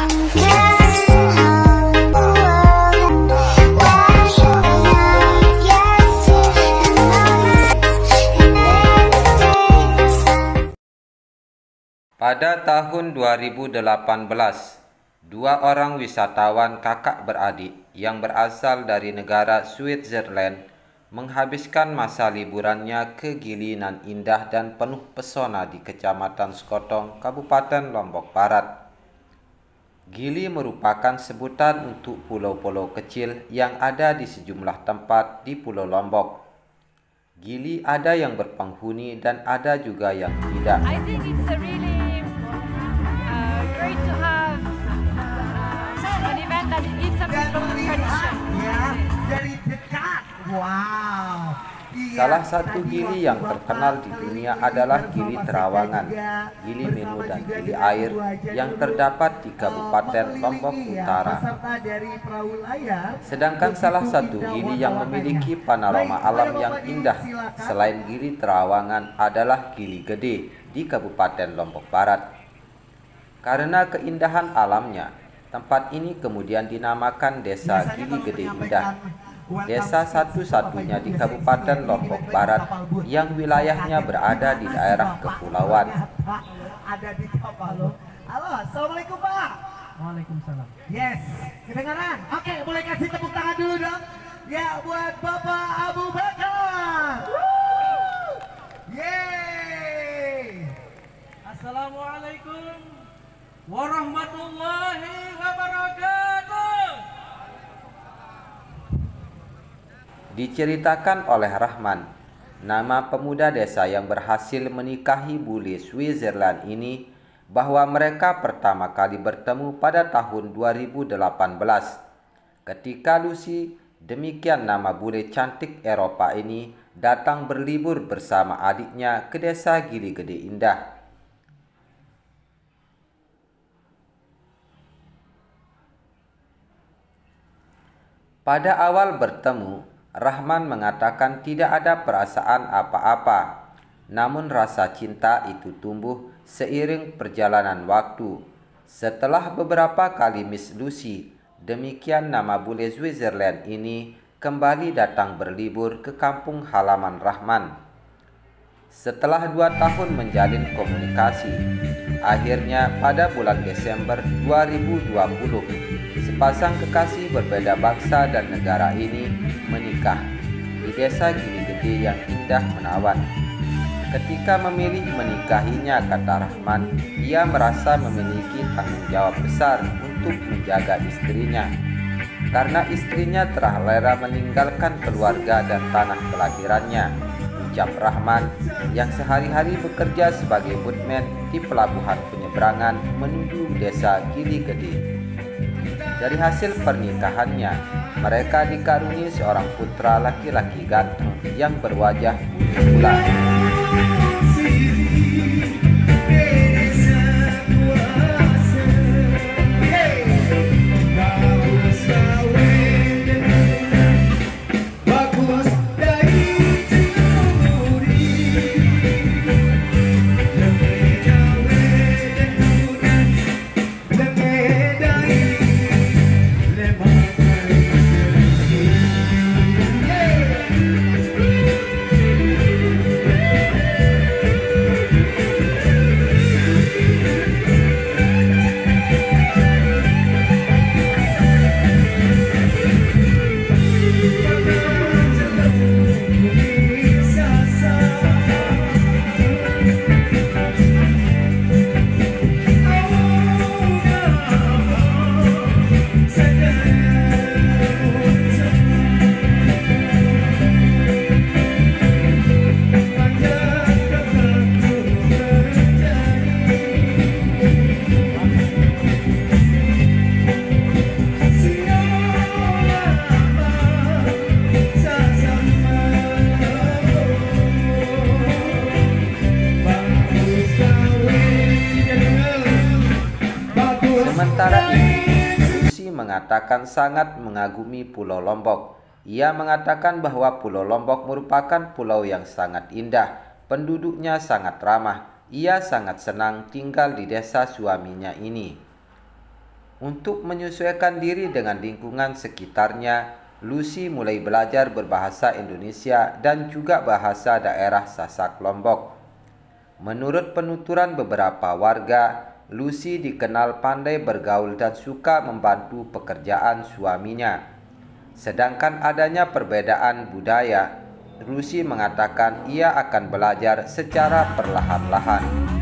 Pada tahun 2018, dua orang wisatawan kakak beradik yang berasal dari negara Switzerland menghabiskan masa liburannya ke Gili nan indah dan penuh pesona di Kecamatan Sekotong, Kabupaten Lombok Barat. Gili merupakan sebutan untuk pulau-pulau kecil yang ada di sejumlah tempat di Pulau Lombok. Gili ada yang berpenghuni dan ada juga yang tidak. I think it's a really great to have an event that gives a bit of tradition. Dari dekat. Wow. Salah satu Gili yang terkenal di dunia adalah Gili Terawangan, Gili Menu dan Gili Air yang terdapat di Kabupaten Lombok Utara. Sedangkan salah satu Gili yang memiliki panorama alam yang indah selain Gili Terawangan adalah Gili Gede di Kabupaten Lombok Barat. Karena keindahan alamnya, tempat ini kemudian dinamakan Desa Gili Gede Indah. Desa satu-satunya di Kabupaten Lombok Barat yang wilayahnya berada di daerah kepulauan. Ada di top. Halo, assalamualaikum Pak. Waalaikumsalam. Yes, kedengaran. Oke, boleh kasih tepuk tangan dulu dong. Ya, buat Bapak Abu Bakar. Yeay. Assalamualaikum warahmatullahi wabarakatuh. Diceritakan oleh Rahman, nama pemuda desa yang berhasil menikahi bule Switzerland ini, bahwa mereka pertama kali bertemu pada tahun 2018 ketika Lucy, demikian nama bule cantik Eropa ini, datang berlibur bersama adiknya ke desa Gili Gede Indah. Pada awal bertemu, Rahman mengatakan tidak ada perasaan apa-apa, namun rasa cinta itu tumbuh seiring perjalanan waktu. Setelah beberapa kali Miss Lucy, demikian nama bule Switzerland ini, kembali datang berlibur ke kampung halaman Rahman. Setelah 2 tahun menjalin komunikasi, akhirnya pada bulan Desember 2020, sepasang kekasih berbeda bangsa dan negara ini menikah di desa Gili Gede yang indah menawan. Ketika memilih menikahinya, kata Rahman, ia merasa memiliki tanggung jawab besar untuk menjaga istrinya, karena istrinya telah rela meninggalkan keluarga dan tanah kelahirannya, ucap Rahman yang sehari-hari bekerja sebagai boatman di pelabuhan penyeberangan menuju desa Gili Gede. Dari hasil pernikahannya, mereka dikaruniai seorang putra laki-laki ganteng yang berwajah bulan. Sementara itu, Lucy mengatakan sangat mengagumi Pulau Lombok. Ia mengatakan bahwa Pulau Lombok merupakan pulau yang sangat indah, penduduknya sangat ramah. Ia sangat senang tinggal di desa suaminya ini. Untuk menyesuaikan diri dengan lingkungan sekitarnya, Lucy mulai belajar berbahasa Indonesia dan juga bahasa daerah Sasak Lombok. Menurut penuturan beberapa warga, Lucy dikenal pandai bergaul dan suka membantu pekerjaan suaminya. Sedangkan adanya perbedaan budaya, Lucy mengatakan ia akan belajar secara perlahan-lahan.